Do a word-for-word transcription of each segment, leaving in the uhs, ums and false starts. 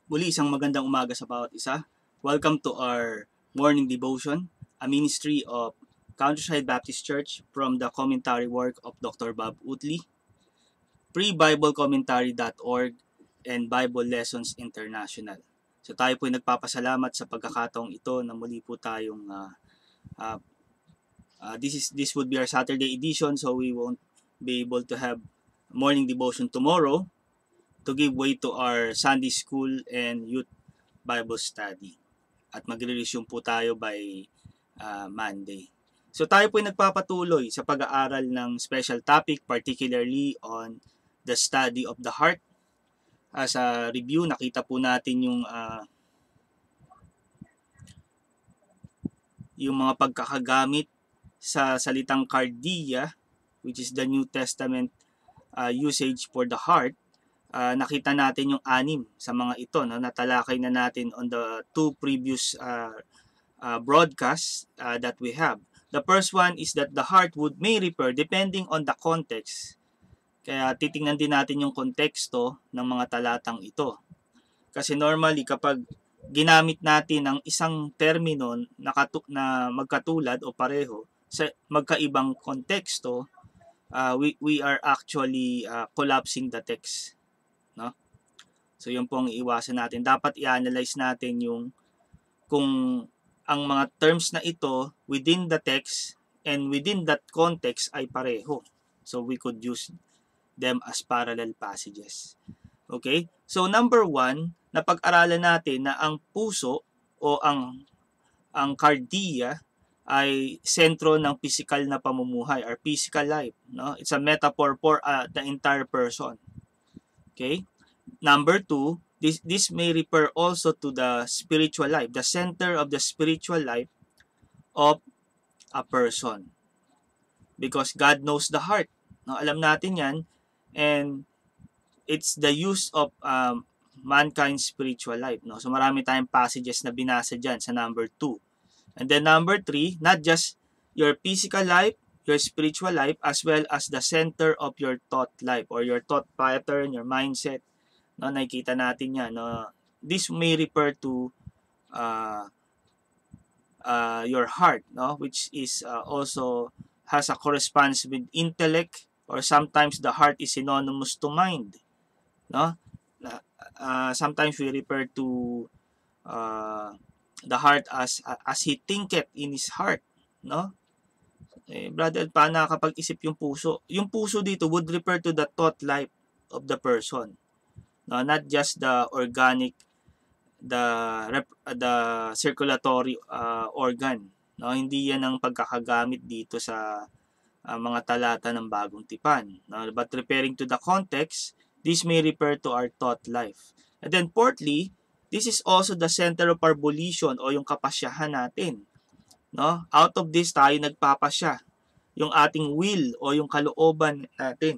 Muli isang magandang umaga sa bawat isa. Welcome to our morning devotion, a ministry of Countryside Baptist Church from the commentary work of Doctor Bob Utley, pre bible commentary dot org, and Bible Lessons International. So tayo po ay nagpapasalamat sa pagkakataong ito na muli po tayong uh, uh, uh, this is this would be our Saturday edition, so we won't be able to have morning devotion tomorrow to give way to our Sunday school and youth Bible study. At magre-resume po tayo by uh, Monday. So tayo po ay nagpapatuloy sa pag-aaral ng special topic, particularly on the study of the heart. As a review, nakita po natin yung uh, yung mga pagkakagamit sa salitang cardia, which is the New Testament uh, usage for the heart. Uh, nakita natin yung anim sa mga ito, no? Natalakay na natin on the two previous uh, uh, broadcasts uh, that we have. The first one is that the heart would may refer depending on the context. Kaya titingnan din natin yung konteksto ng mga talatang ito. Kasi normally kapag ginamit natin ang isang termino na, katu- na magkatulad o pareho sa magkaibang konteksto, uh, we, we are actually uh, collapsing the text. No? So yun po ang iiwasan natin. Dapat i-analyze natin yung kung ang mga terms na ito within the text and within that context ay pareho. So we could use them as parallel passages. Okay? So number one, napag-aralan natin na ang puso o ang ang cardia ay sentro ng physical na pamumuhay or physical life. No? It's a metaphor for uh, the entire person. Okay? Number two, this, this may refer also to the spiritual life, the center of the spiritual life of a person. Because God knows the heart. No, alam natin yan. And it's the use of um, mankind's spiritual life. No? So marami tayong passages na binasa dyan sa number two. And then number three, not just your physical life, your spiritual life, as well as the center of your thought life or your thought pattern, your mindset. No, nakikita natin yan. No? This may refer to uh, uh, your heart, no? Which is uh, also has a correspondence with intellect, or sometimes the heart is synonymous to mind. No? Uh, sometimes we refer to uh, the heart as as he thinketh in his heart. No? Eh, brother, paano nakakapag-isip yung puso? Yung puso dito would refer to the thought life of the person. No, not just the organic, the rep- the circulatory uh, organ. No, hindi yan ang pagkakagamit dito sa uh, mga talata ng Bagong Tipan. No, but referring to the context, this may refer to our thought life. And then fourthly, this is also the center of our volition o yung kapasyahan natin. No, out of this tayo nagpapasya. Yung ating will o yung kalooban natin.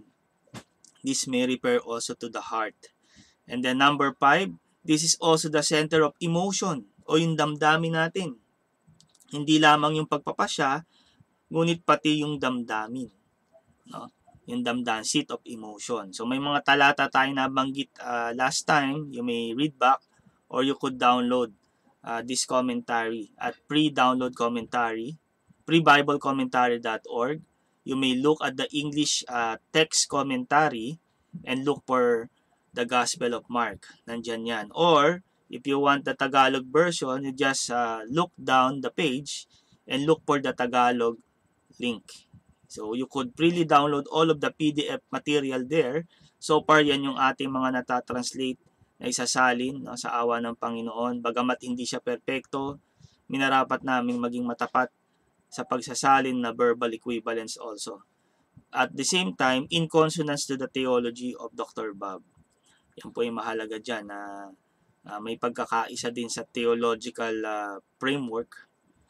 This may refer also to the heart. And then number five, this is also the center of emotion o yung damdamin natin. Hindi lamang yung pagpapasya, ngunit pati yung damdamin. No? Yung damdamin, seat of emotion. So may mga talata tayong nabanggit uh, last time. You may read back or you could download uh, this commentary at pre-download commentary, pre bible commentary dot org. You may look at the English uh, text commentary and look for the Gospel of Mark. Nandyan yan. Or, if you want the Tagalog version, you just uh, look down the page and look for the Tagalog link. So, you could freely download all of the P D F material there. So far, yan yung ating mga natatranslate na isasalin, no, sa awa ng Panginoon. Bagamat hindi siya perpekto, minarapat naming maging matapat sa pagsasalin na verbal equivalence also. At the same time, in consonance to the theology of Doctor Bob. Yan po yung mahalaga dyan na uh, may pagkakaisa din sa theological uh, framework.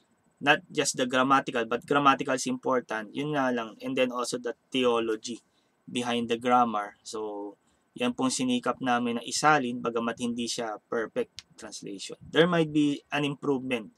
Not just the grammatical, but grammatical is important. Yun nga lang. And then also the theology behind the grammar. So, yan pong sinikap namin na isalin bagamat hindi siya perfect translation. There might be an improvement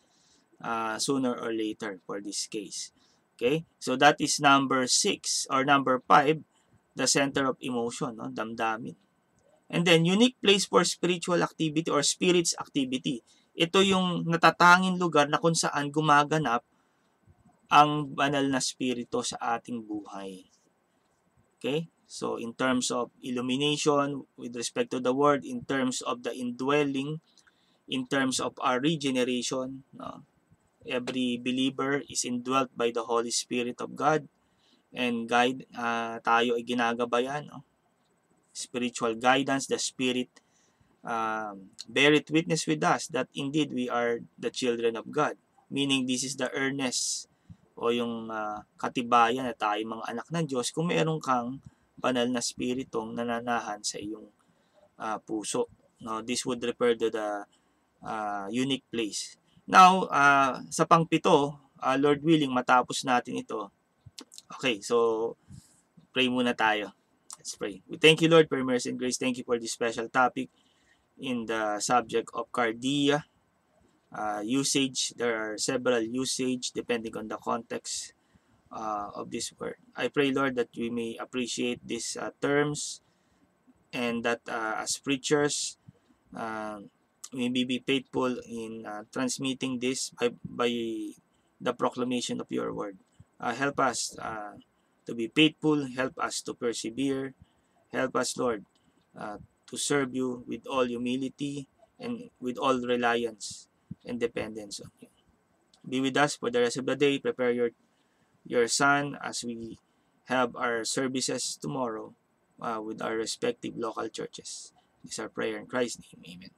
uh, sooner or later for this case. Okay? So, that is number six or number five, the center of emotion, no? Damdamin. And then, unique place for spiritual activity or spirits activity. Ito yung natatanging lugar na kung saan gumaganap ang banal na spirito sa ating buhay. Okay? So, in terms of illumination, with respect to the word, in terms of the indwelling, in terms of our regeneration, no? Every believer is indwelt by the Holy Spirit of God and guide, uh, tayo ay ginagabayan. No? Spiritual guidance, the Spirit um, bear it witness with us that indeed we are the children of God. Meaning this is the earnest o yung uh, katibayan na tayo mga anak ng Diyos kung meron kang banal na spiritong nananahan sa iyong uh, puso. No, this would refer to the uh, unique place. Now, uh, sa pangpito, uh, Lord willing, matapos natin ito. Okay, so pray muna tayo. Let's pray. We thank you, Lord, for your mercy and grace. Thank you for this special topic in the subject of cardia. Uh, usage, there are several usage depending on the context uh, of this word. I pray, Lord, that we may appreciate these uh, terms and that uh, as preachers, uh, we may be faithful in uh, transmitting this by, by the proclamation of your word. Uh, help us uh, to be faithful, help us to persevere, help us, Lord, uh, to serve you with all humility and with all reliance and dependence on you. Be with us for the rest of the day. Prepare your your son as we have our services tomorrow uh, with our respective local churches. This is our prayer in Christ's name. Amen.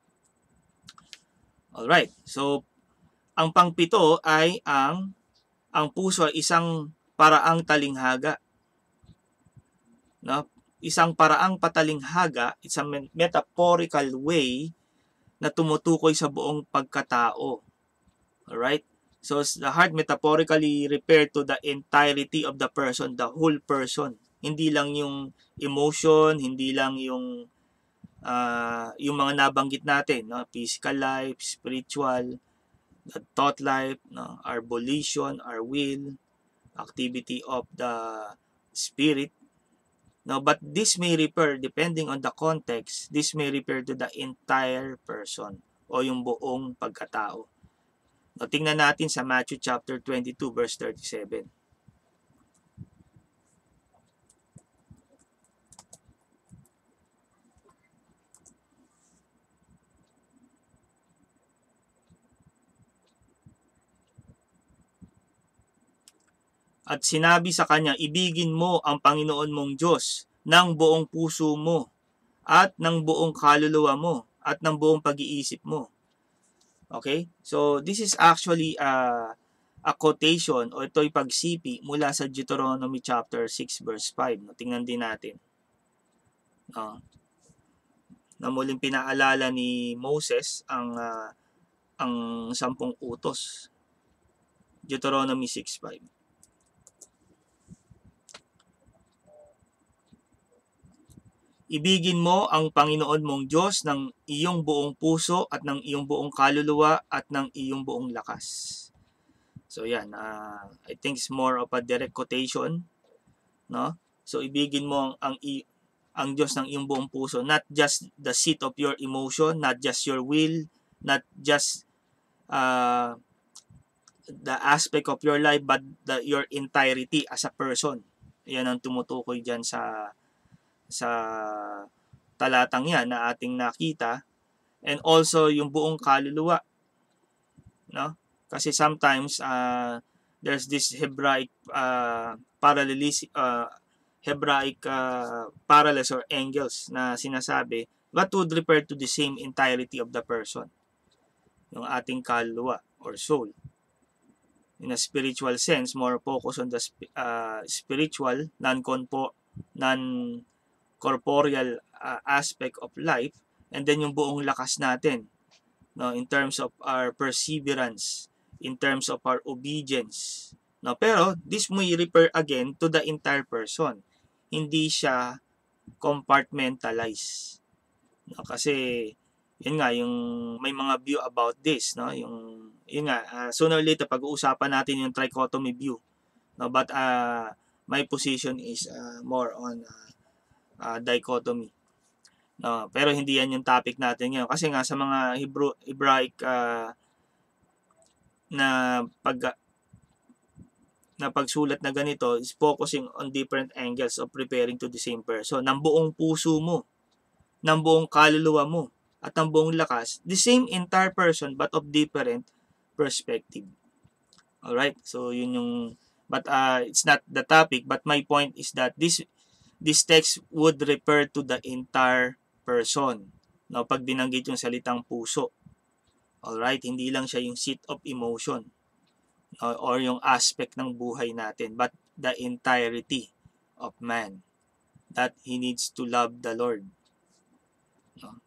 Alright, so ang pangpito ay ang ang puso ay isang paraang talinghaga. No? Isang paraang patalinghaga, it's a metaphorical way na tumutukoy sa buong pagkatao. Alright? So the heart metaphorically refer to the entirety of the person, the whole person. Hindi lang yung emotion, hindi lang yung uh, yung mga nabanggit natin, no? Physical life, spiritual, the thought life, no? Our volition, our will, activity of the spirit. No, but this may refer, depending on the context, this may refer to the entire person o yung buong pagkatao. No, tingnan natin sa Matthew chapter twenty-two verse thirty-seven. At sinabi sa kanya, ibigin mo ang Panginoon mong Diyos ng buong puso mo at ng buong kaluluwa mo at ng buong pag-iisip mo. Okay? So, this is actually a, a quotation o ito'y pagsipi mula sa Deuteronomy chapter six verse five. No? Tingnan din natin. No? Na muling pinaalala ni Moses ang uh, ang sampung utos. Deuteronomy six five. Ibigin mo ang Panginoon mong Diyos ng iyong buong puso at ng iyong buong kaluluwa at ng iyong buong lakas. So yan, uh, I think it's more of a direct quotation, no? So ibigin mo ang ang, ang Diyos ng iyong buong puso, not just the seat of your emotion, not just your will, not just uh, the aspect of your life, but the, your entirety as a person. Yan ang tumutukoy dyan sa sa talatang yan na ating nakita, and also yung buong kaluluwa, no? Kasi sometimes uh, there's this Hebraic uh, parallelis uh, Hebraic uh, parallels or angles na sinasabi what would refer to the same entirety of the person, yung ating kaluluwa or soul. In a spiritual sense, more focus on the uh, spiritual, non-corpo non corporeal uh, aspect of life, and then yung buong lakas natin, no, in terms of our perseverance, in terms of our obedience, no. Pero this may refer again to the entire person, hindi siya compartmentalize, no, kasi yun nga yung may mga view about this, no, yung yun nga uh, sooner or later pag-uusapan natin yung trichotomy view, no, but uh, my position is uh, more on uh, Uh, dichotomy. No, pero hindi yan yung topic natin ngayon. Kasi nga sa mga Hebrew, Hebraic uh, na pag na pagsulat na ganito is focusing on different angles of preparing to the same person. Ng buong puso mo, ng buong kaluluwa mo, at ng buong lakas, the same entire person but of different perspective. Alright, so yun yung, but uh, it's not the topic, but my point is that this this text would refer to the entire person. No, pag binanggit yung salitang puso. Alright, hindi lang siya yung seat of emotion or yung aspect ng buhay natin, but the entirety of man, that he needs to love the Lord. No?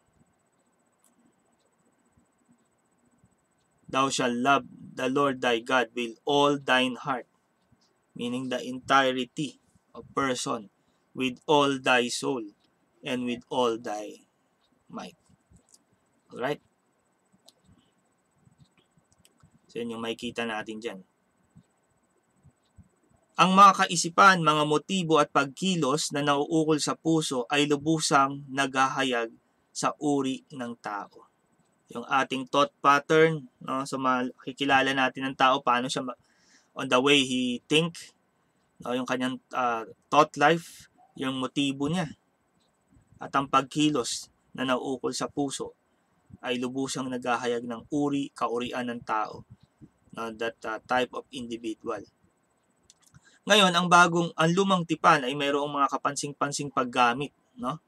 Thou shalt love the Lord thy God with all thine heart, meaning the entirety of person, with all thy soul, and with all thy might. Alright? So yun yung makikita natin dyan. Ang mga kaisipan, mga motibo at pagkilos na nauukol sa puso ay lubusang naghahayag sa uri ng tao. Yung ating thought pattern, no? So makikilala natin ng tao paano siya on the way he think, no? Yung kanyang uh, thought life, yung motibo niya, at ang pagkilos na nauukol sa puso ay lubusang naghahayag ng uri, kaurian ng tao, no? That uh, type of individual. Ngayon, ang bagong, ang lumang tipan ay mayroong mga kapansing-pansing paggamit, no?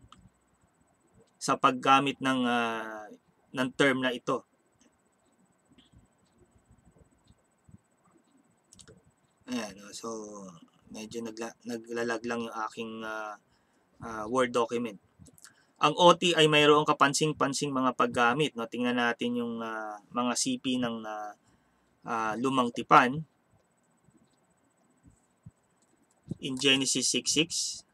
Sa paggamit ng uh, ng term na ito. Ayan, so medyo nagla, naglalag lang yung aking uh, uh, Word document. Ang O T ay mayroong kapansing-pansing mga paggamit, no? Tingnan natin yung uh, mga C P ng uh, uh, lumang tipan. In Genesis six six,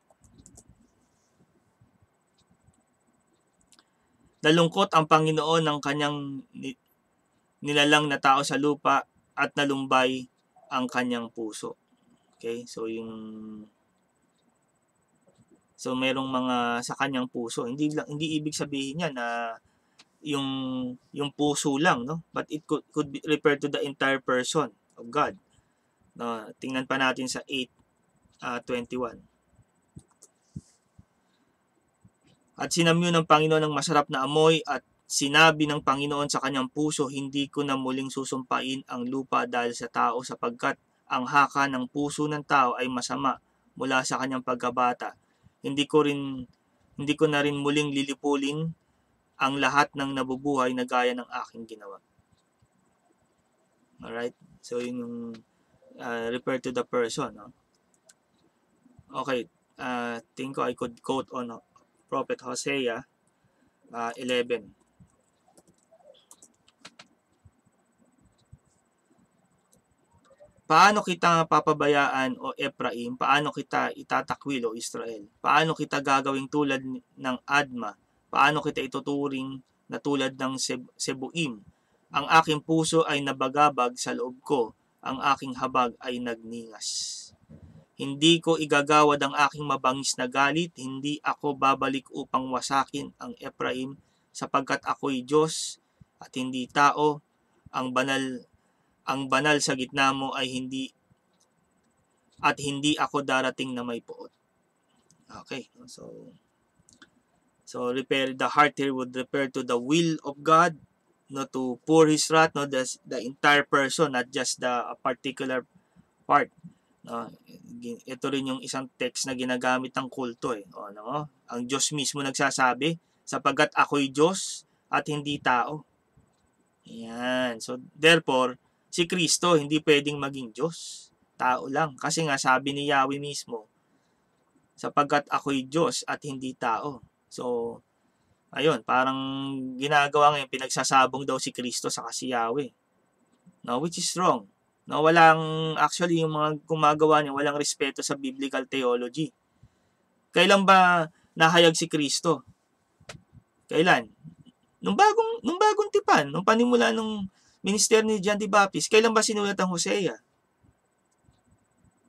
nalungkot ang Panginoon ng kanyang nilalang na tao sa lupa at nalumbay ang kanyang puso. Okay, so yung so merong mga sa kanyang puso. Hindi lang, hindi ibig sabihin niya na yung yung puso lang, no? But it could could be refer to the entire person of God. No, tingnan pa natin sa eight twenty-one. At sinamyo ng Panginoon ng masarap na amoy at sinabi ng Panginoon sa kanyang puso, hindi ko na muling susumpain ang lupa dahil sa tao sapagkat ang haka ng puso ng tao ay masama mula sa kanyang pagkabata. Hindi ko rin hindi ko na rin muling lilipulin ang lahat ng nabubuhay na gaya ng aking ginawa. Alright? So yun yung uh, refer to the person. No? Okay. Uh, think ko I could quote on Prophet Hosea uh, eleven. Paano kita papabayaan o Ephraim? Paano kita itatakwil o Israel? Paano kita gagawing tulad ng Adma? Paano kita ituturing na tulad ng Sebuim? Ang aking puso ay nabagabag sa loob ko. Ang aking habag ay nagningas. Hindi ko igagawad ang aking mabangis na galit. Hindi ako babalik upang wasakin ang Ephraim sapagkat ako'y Diyos at hindi tao. Ang banal ang banal sa gitna mo ay hindi at hindi ako darating na may puot. Okay, so so repair the heart here would refer to the will of God, no, to pour His wrath, no, the, the entire person, not just the particular part. No, ito rin yung isang text na ginagamit ng kulto eh. O, no? Ang Diyos mismo nagsasabi, sapagkat ako'y Diyos at hindi tao. Yan. So therefore, si Kristo hindi pwedeng maging Diyos. Tao lang. Kasi nga sabi ni Yahweh mismo, sapagkat ako'y Diyos at hindi tao. So, ayun, parang ginagawa ngayon, pinagsasabong daw si Kristo sa si Yahweh. No, which is wrong. No, walang, actually, yung mga gumagawa niya, walang respeto sa biblical theology. Kailan ba nahayag si Kristo? Kailan? Nung bagong, nung bagong tipan, nung panimula nung ministeryo ni John the Baptist, kailan ba sinulat ang Hosea?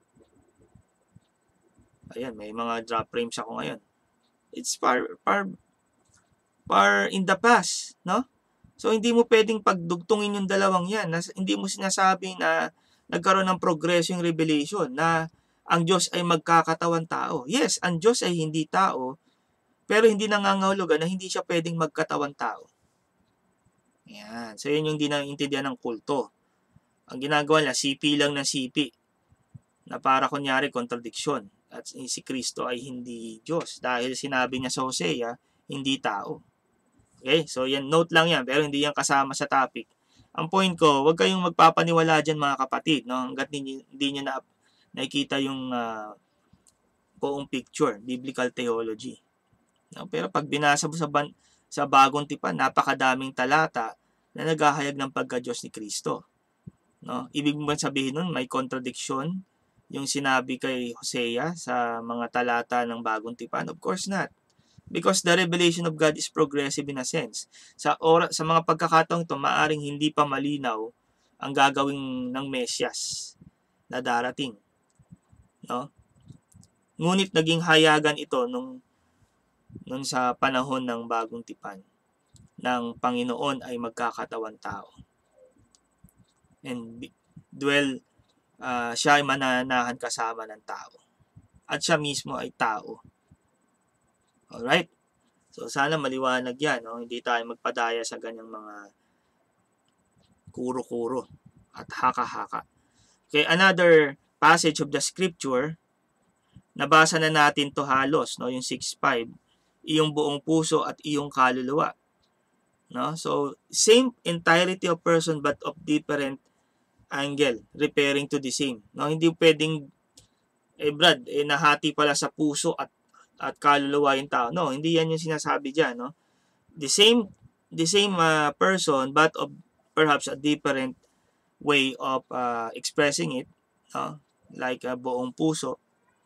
Ayan, may mga drop frames ako ngayon. It's far, far, far in the past, no? So, hindi mo pwedeng pagdugtungin yung dalawang yan. Nas, hindi mo sinasabi na nagkaroon ng progreso yung revelation na ang Diyos ay magkakatawan tao. Yes, ang Diyos ay hindi tao, pero hindi nangangahulugan na hindi siya pwedeng magkatawan tao. Yan. So, yun yung hindi naiintindihan ng kulto. Ang ginagawa nila, sipi lang ng sipi na para kunyari kontradiksyon. At si Kristo ay hindi Diyos dahil sinabi niya sa Hosea, hindi tao. Okay? So, yan, note lang yan, pero hindi yan kasama sa topic. Ang point ko, huwag kayong magpapaniwala dyan mga kapatid, no? Hanggat hindi, hindi nyo na nakikita yung uh, buong picture, biblical theology. No? Pero pag binasa mo sa, ban, sa bagong tipan, napakadaming talata na naghahayag ng pagka-Diyos ni Kristo. No? Ibig mo sabihin nun, may contradiction yung sinabi kay Hosea sa mga talata ng bagong tipan? Of course not. Because the revelation of God is progressive in a sense. Sa ora, sa mga pagkakataong ito, maaring hindi pa malinaw ang gagawin ng Mesyas na darating. No? Ngunit naging hayagan ito nung, nung sa panahon ng bagong tipan ng Panginoon ay magkakatawan tao. And dwell, uh, siya ay mananahan kasama ng tao. At siya mismo ay tao. Alright? So, sana maliwanag yan. No? Hindi tayo magpadaya sa ganyang mga kuro-kuro at haka-haka. Okay, another passage of the scripture, nabasa na natin to halos, no? Yung six five, iyong buong puso at iyong kaluluwa. No? So, same entirety of person but of different angle, referring to the same. No? Hindi pwedeng, eh Brad, eh, nahati pala sa puso at at kaluluwa yung tao. No, hindi yan yung sinasabi diyan, no? The same the same uh, person but of perhaps a different way of uh, expressing it, no? Like uh, buong puso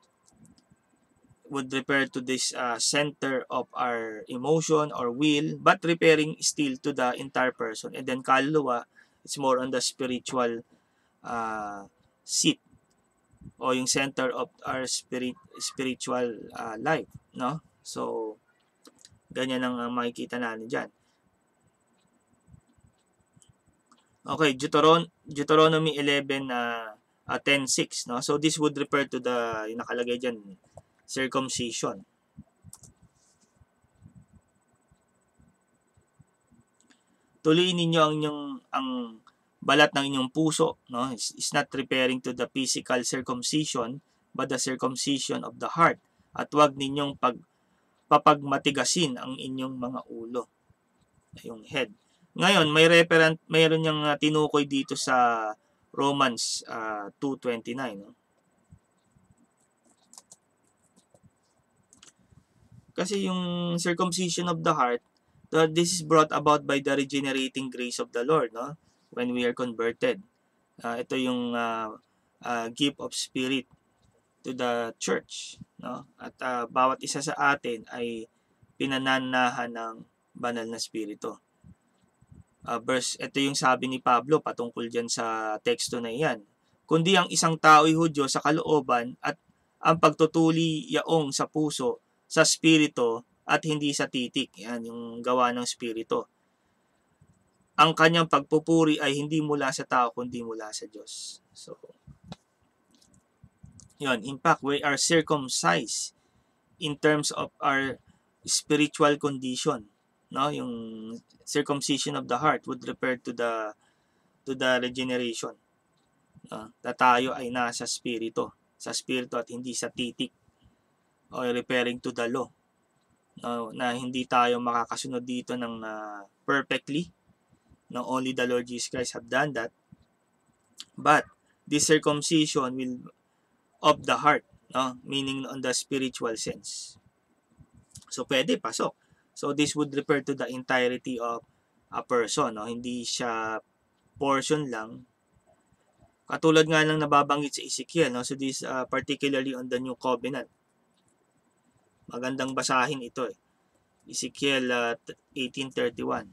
would refer to this uh, center of our emotion or will, but referring still to the entire person. And then kaluluwa, it's more on the spiritual uh, seat o yung center of our spirit spiritual uh, life, no? So, ganyan ang uh, makikita natin diyan. Okay, Deuteron Deuteronomy eleven uh, uh, ten six, no? So, this would refer to the, yung nakalagay diyan, circumcision. Tuloyin ninyo ang inyong ang balat ng inyong puso, no? It's, it's not referring to the physical circumcision, but the circumcision of the heart. At huwag ninyong pag, papagmatigasin ang inyong mga ulo, yung head. Ngayon, may referent, mayroon niyang uh, tinukoy dito sa Romans uh, two twenty-nine, no? Kasi yung circumcision of the heart, this is brought about by the regenerating grace of the Lord, no? When we are converted. Uh, ito yung uh, uh, gift of spirit to the church, no? At uh, bawat isa sa atin ay pinananahan ng banal na spirito. Uh, verse, ito yung sabi ni Pablo patungkol dyan sa teksto na iyan. Kundi ang isang tao'y Hudyo sa kalooban at ang pagtutuli yaong sa puso, sa spirito at hindi sa titik. Yan yung gawa ng spirito. Ang kanyang pagpupuri ay hindi mula sa tao kundi mula sa Diyos. So, yun. In fact, we are circumcised in terms of our spiritual condition. No, yung circumcision of the heart would refer to the to the regeneration. No, na tayo ay nasa spirito, sa spirito at hindi sa titik. O referring to the law. No, na hindi tayo makakasunod dito ng uh, perfectly. No, only the Lord Jesus Christ have done that. But this circumcision will of the heart, no, meaning on the spiritual sense. So pwede pasok. So this would refer to the entirety of a person, no? Hindi siya portion lang. Katulad nga lang nababanggit sa Ezekiel, no? So this uh, particularly on the New Covenant. Magandang basahin ito eh. Ezekiel uh, eighteen thirty-one.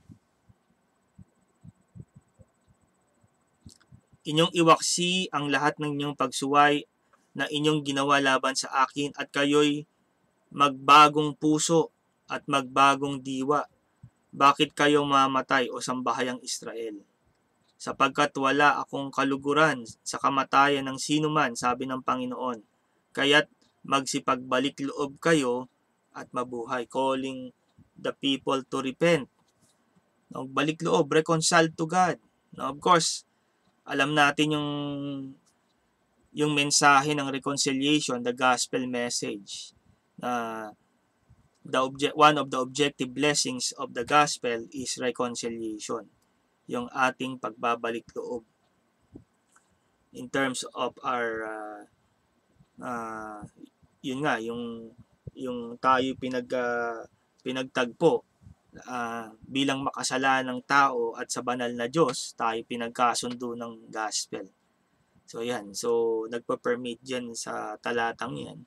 Inyong iwaksi ang lahat ng inyong pagsuway na inyong ginawa laban sa akin at kayo'y magbagong puso at magbagong diwa bakit kayo mamatay o sambahayang Israel? Sapagkat wala akong kaluguran sa kamatayan ng sinuman, sabi ng Panginoon. Kaya't magsipagbalik loob kayo at mabuhay. Calling the people to repent. No, balik loob, reconcile to God. No, of course, alam natin yung yung mensahe ng reconciliation, the gospel message. Uh, the object, one of the objective blessings of the gospel is reconciliation. Yung ating pagbabalik loob. In terms of our, uh, uh, yun nga, yung, yung tayo pinag, uh, pinagtagpo uh, bilang makasalanang tao at sa banal na Diyos, tayo pinagkasundo ng gospel. So yan, so nagpa-permit dyan sa talatang yan.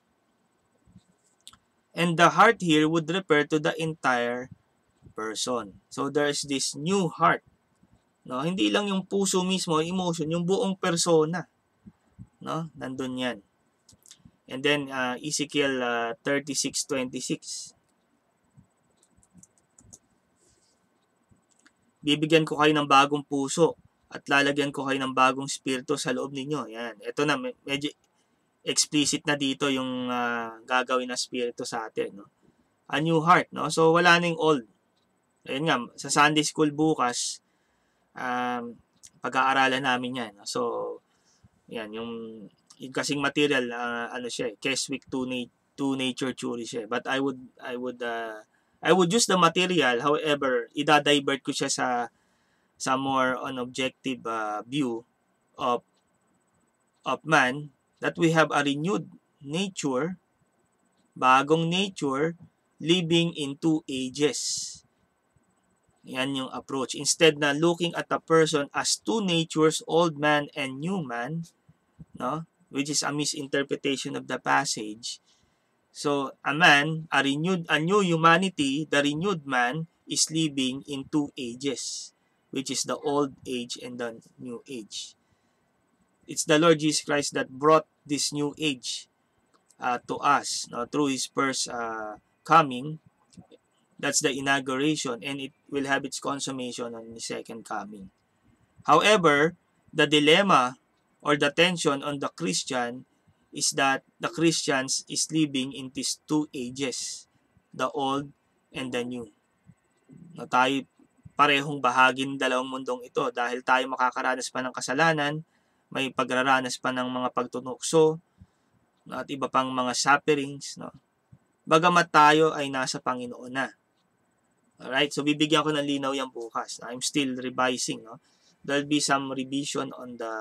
And the heart here would refer to the entire person. So there's this new heart. No, hindi lang yung puso mismo, emotion, yung buong persona. No, nandun yan. And then uh, Ezekiel uh, thirty-six twenty-six. Bibigyan ko kayo ng bagong puso at lalagyan ko kayo ng bagong spirito sa loob ninyo. Yan. Ito na, medyo explicit na dito yung uh, gagawin na spirito sa atin. No? A new heart. No? So, wala na yung old. Ayun nga, sa Sunday School bukas, um, pag-aaralan namin yan. No? So, yan, yung, yung kasing material, uh, ano siya, Keswick two, na- two nature theory siya. But I would, I would, uh, I would use the material, however, idadivert ko siya sa sa more on objective uh, view of of man, that we have a renewed nature, bagong nature, living in two ages. Yan yung approach. Instead na looking at a person as two natures, old man and new man, no, which is a misinterpretation of the passage. So, a man, a renewed, a new humanity, the renewed man is living in two ages, which is the old age and the new age. It's the Lord Jesus Christ that brought this new age uh, to us, no, through His first uh, coming. That's the inauguration, and it will have its consummation on His second coming. However, the dilemma or the tension on the Christian is that the Christians is living in these two ages, the old and the new. No, tayo parehong bahagi ng dalawang mundong ito dahil tayo makakaranas pa ng kasalanan, may pagraranas pa ng mga pagtunukso, no, at iba pang mga sufferings. No? Bagamat tayo ay nasa Panginoon na. Alright, so bibigyan ko ng linaw yan bukas. I'm still revising. No? There'll be some revision on the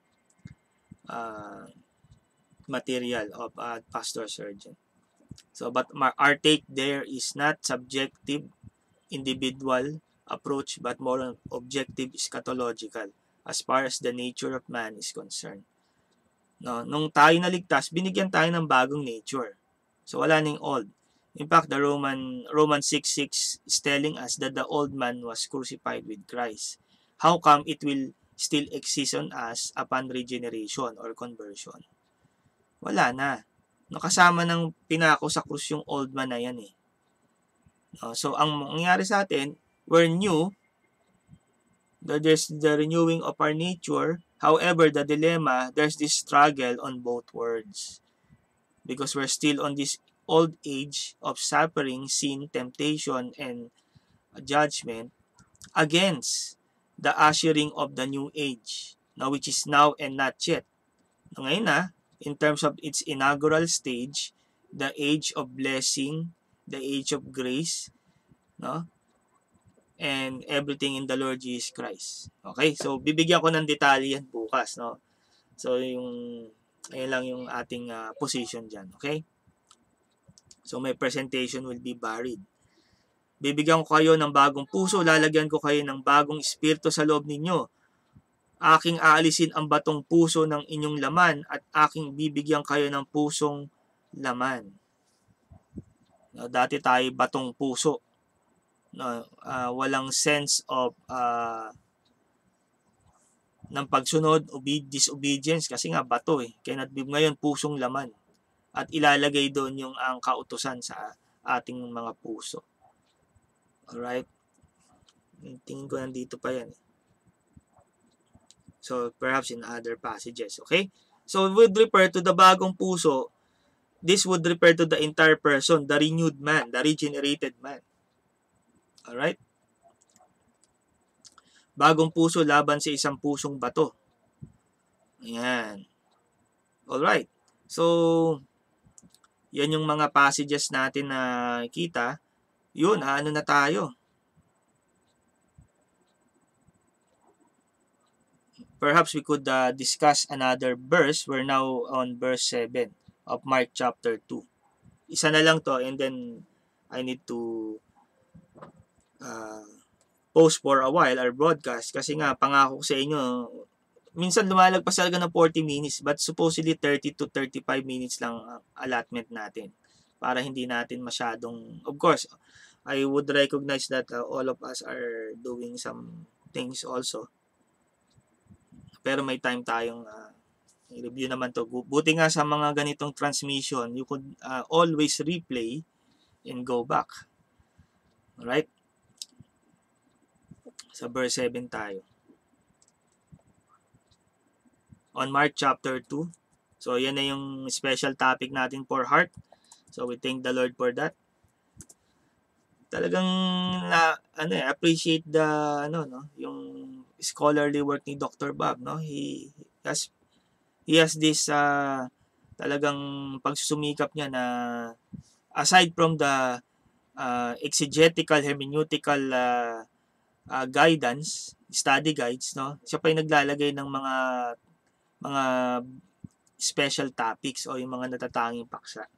uh, material of uh, Pastor Surgeon. So, but our take there is not subjective, individual approach, but more on objective eschatological as far as the nature of man is concerned. No, nung tayo naligtas, binigyan tayo ng bagong nature. So, wala ning old. In fact, the Roman Roman six six is telling us that the old man was crucified with Christ. How come it will still exist on us upon regeneration or conversion? Wala na. No, kasama ng pinako sa krus yung old man na yan eh. No, so, ang mangyayari sa atin, we're new. There's the renewing of our nature. However, the dilemma, there's this struggle on both words. Because we're still on this old age of suffering, sin, temptation, and judgment against the ushering of the new age, now which is now and not yet. Ngayon na, in terms of its inaugural stage, the age of blessing, the age of grace, no? And everything in the Lord Jesus Christ. Okay? So, bibigyan ko ng detalye yan bukas, no? So, yung, ayun lang yung ating uh, position dyan. Okay? So, my presentation will be varied. Bibigyan ko kayo ng bagong puso, lalagyan ko kayo ng bagong espiritu sa loob ninyo. Aking aalisin ang batong puso ng inyong laman at aking bibigyan kayo ng pusong laman. No, dati tayo batong puso. No, uh, walang sense of uh, ng pagsunod, obe- disobedience kasi nga bato eh. Kaya ngayon pusong laman. At ilalagay doon yung ang kautusan sa ating mga puso. Alright? Tingin ko nandito pa yan. So, perhaps in other passages. Okay? So, it would refer to the bagong puso. This would refer to the entire person, the renewed man, the regenerated man. Alright? Bagong puso laban sa isang pusong bato. Ayan. Alright. So, yan yung mga passages natin na kita. Yun, ano na tayo. Perhaps we could uh, discuss another verse. We're now on verse seven of Mark chapter two. Isa na lang to and then I need to uh, post for a while our broadcast kasi nga pangako ko sa inyo minsan lumalagpas talaga ng forty minutes but supposedly thirty to thirty-five minutes lang ang allotment natin para hindi natin masyadong, of course I would recognize that uh, all of us are doing some things also pero may time tayong uh, review naman to. Buti nga sa mga ganitong transmission you could uh, always replay and go back. Alright? Sa verse seven tayo. On Mark chapter two. So, yan na yung special topic natin for heart. So, we thank the Lord for that. Talagang na, ano eh, appreciate the, ano, no, yung scholarly work ni Doctor Bob, no? He has, he has this, uh, talagang pagsusumikap niya na aside from the uh, exegetical, hermeneutical uh, uh, guidance, study guides, no? Siya pa yung naglalagay ng mga mga special topics o yung mga natatanging paksa.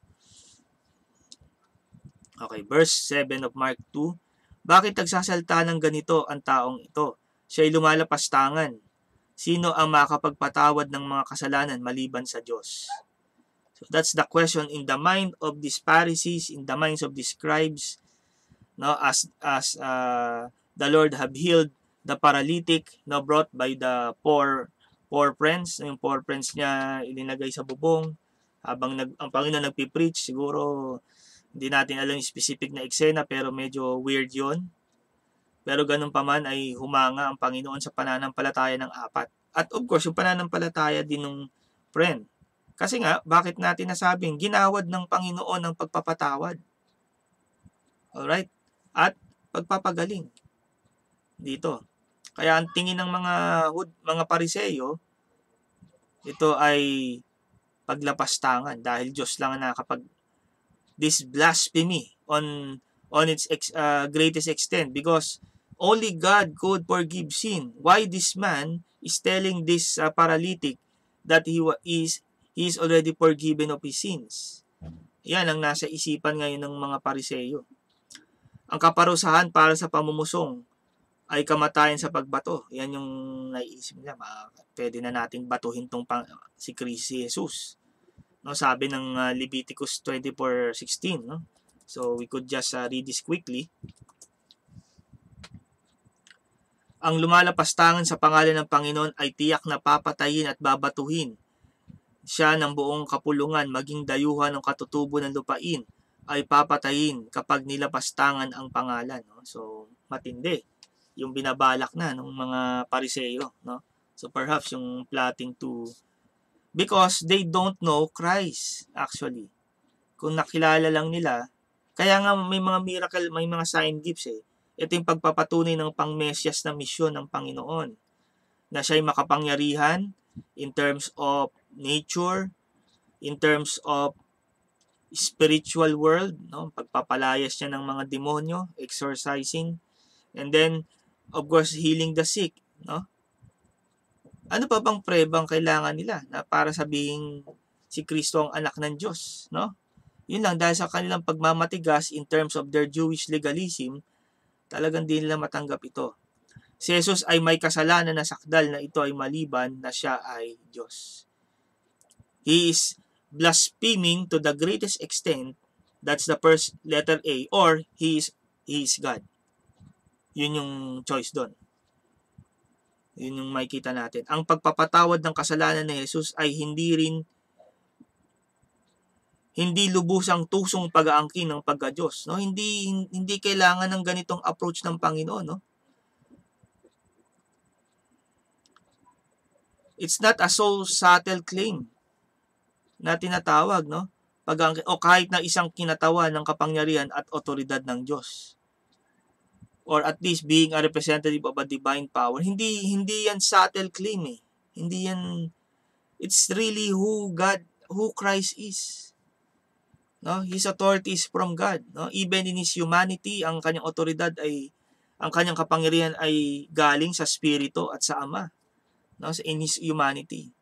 Okay, verse seven of Mark two. Bakit nagsasalta ng ganito ang taong ito? Siya'y lumalapastangan. Sino ang makapagpatawad ng mga kasalanan maliban sa Diyos? So that's the question in the mind of these Pharisees, in the minds of these scribes, no, as as uh, the Lord have healed the paralytic, no, brought by the poor poor friends, yung poor friends niya ilinagay sa bubong habang nag, ang Panginoon nagpi-preach. Siguro hindi natin alam yung specific na eksena pero medyo weird yon. Pero ganun pa man ay humanga ang Panginoon sa pananampalataya ng apat. At of course, yung pananampalataya din ng friend. Kasi nga, bakit natin nasabing ginawad ng Panginoon ang pagpapatawad? Alright? At pagpapagaling. Dito. Kaya ang tingin ng mga mga Pariseyo, ito ay paglapastangan dahil Diyos lang ang nakapag this blasphemy on on its ex, uh, greatest extent because only God could forgive sin. Why this man is telling this uh, paralytic that he is he is already forgiven of his sins? Yan ang nasa isipan ngayon ng mga Pariseyo. Ang kaparusahan para sa pamumusong ay kamatayan sa pagbato. Yan yung naiisip nila. Pwede na nating batuhin tong pang, si Kristo Jesus. No, sabi ng uh, Leviticus twenty-four sixteen, no? So we could just uh, read this quickly. Ang lumalapastangan sa pangalan ng Panginoon ay tiyak na papatayin at babatuhin siya ng buong kapulungan, maging dayuhan ng katutubo ng lupain ay papatayin kapag nilapastangan ang pangalan, no? So matindi yung binabalak na ng mga Pariseyo, no? So perhaps yung plotting to because they don't know Christ, actually. Kung nakilala lang nila, kaya nga may mga miracle, may mga sign gifts eh. Ito yung pagpapatunay ng pang-Mesyas na misyon ng Panginoon. Na siya'y makapangyarihan in terms of nature, in terms of spiritual world, no? Pagpapalayas niya ng mga demonyo, exorcising, and then, of course, healing the sick, no? Ano pa bang prebang kailangan nila na para sabihin si Kristo ang anak ng Diyos, no? Yun lang, dahil sa kanilang pagmamatigas in terms of their Jewish legalism, talagang di nila matanggap ito. Si Jesus ay may kasalanan na sakdal na ito ay maliban na siya ay Diyos. He is blaspheming to the greatest extent. That's the first letter A. Or he is, he is God. Yun yung choice doon. Yun yung makikita natin. Ang pagpapatawad ng kasalanan ni Jesus ay hindi rin hindi lubusang tusong pag-aangkin ng pagka-Diyos, no? Hindi hindi kailangan ng ganitong approach ng Panginoon, no? It's not a so subtle claim na tinatawag, no? Pag ang, o kahit na isang kinatawan ng kapangyarihan at otoridad ng Diyos. Or at least being a representative of a divine power. Hindi hindi yan subtle claim eh. Hindi yan, it's really who God, who Christ is. No? His authority is from God. No? Even in His humanity, ang kanyang otoridad ay, ang kanyang kapangyarihan ay galing sa Espiritu at sa Ama. No? In His humanity.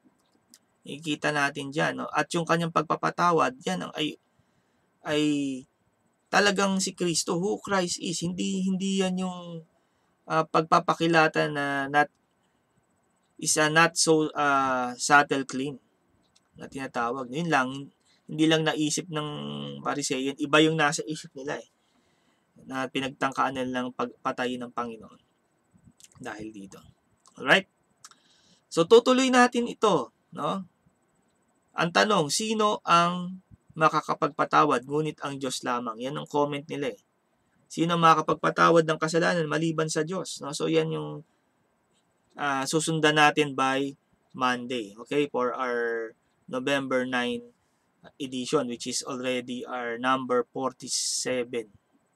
Ikita natin dyan. No? At yung kanyang pagpapatawad, yan ang ay, ay talagang si Kristo, who Christ is. Hindi hindi yan yung uh, pagpapakilata na not, is a not so uh, subtle claim na tinatawag. Yun lang, hindi lang naisip ng Pariseyan, iba yung nasa isip nila eh. Na pinagtangkaan nilang pagpatayin ng Panginoon dahil dito. Alright? So tutuloy natin ito, no? Ang tanong, sino ang makakapagpatawad ngunit ang Diyos lamang? Yan ang comment nila eh. Sino makakapagpatawad ng kasalanan maliban sa Diyos? No? So yan yung uh, susundan natin by Monday, okay? For our November ninth edition, which is already our number forty-seven.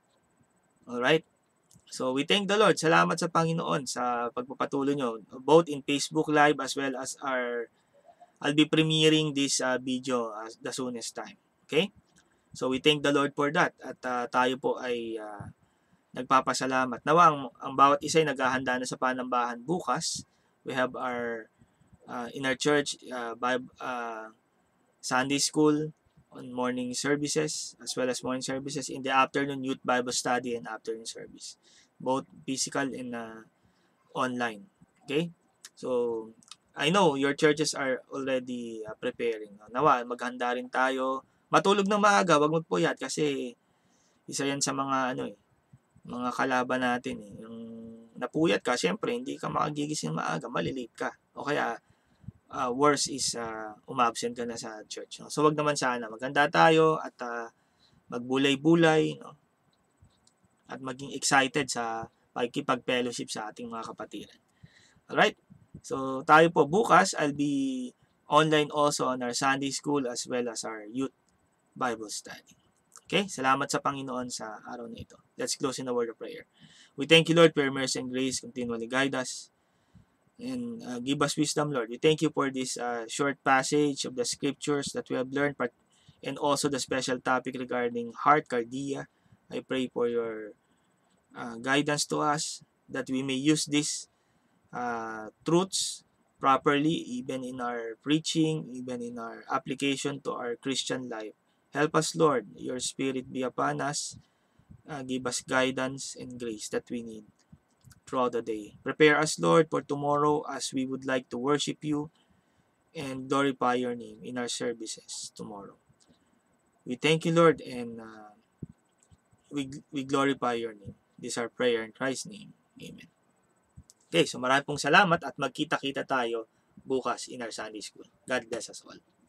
Alright? So we thank the Lord. Salamat sa Panginoon sa pagpapatuloy nyo, both in Facebook Live as well as our, I'll be premiering this uh, video as the soonest time. Okay? So we thank the Lord for that. At uh, tayo po ay uh, nagpapasalamat. Nawa ang, ang bawat isa ay naghahanda na sa panambahan bukas. We have our, uh, in our church, uh, Bible, uh, Sunday school on morning services as well as morning services. In the afternoon, youth Bible study and afternoon service. Both physical and uh, online. Okay? So, I know your churches are already uh, preparing. Nawa, maghanda rin tayo. Matulog ng maaga, wag magpuyat kasi isa yan sa mga ano eh, mga kalaban natin eh. Yung napuyat ka, syempre hindi ka makagigising maaga, malilate ka. O kaya uh, worse is uh, umabsent ka na sa church. No? So wag naman sana, maghanda tayo at uh, magbulay-bulay, no? At maging excited sa pagkipag-fellowship sa ating mga kapatiran. Alright? So, tayo po bukas, I'll be online also on our Sunday school as well as our youth Bible study. Okay? Salamat sa Panginoon sa araw na ito. Let's close in a word of prayer. We thank you, Lord, for your mercy and grace. Continually guide us and uh, give us wisdom, Lord. We thank you for this uh, short passage of the scriptures that we have learned and also the special topic regarding heart cardia. I pray for your uh, guidance to us that we may use this Uh, truths properly even in our preaching, even in our application to our Christian life. Help us, Lord. Your Spirit be upon us. Uh, give us guidance and grace that we need throughout the day. Prepare us, Lord, for tomorrow as we would like to worship you and glorify your name in our services tomorrow. We thank you, Lord, and uh, we, we glorify your name. This is our prayer in Christ's name. Amen. Okay, so maraming pong salamat at magkita-kita tayo bukas in our Sunday school. God bless us all.